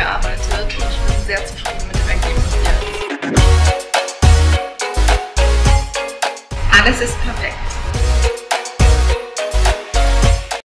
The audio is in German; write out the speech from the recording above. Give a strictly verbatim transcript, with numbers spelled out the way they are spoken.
gearbeitet und ich bin sehr zufrieden mit dem Ergebnis jetzt. Alles ist perfekt.